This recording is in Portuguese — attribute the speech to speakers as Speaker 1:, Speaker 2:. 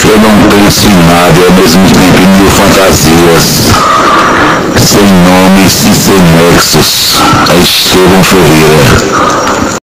Speaker 1: Eu não penso em nada e ao mesmo tempo em mil fantasias, sem nomes e sem nexos. É Estevão Ferreira.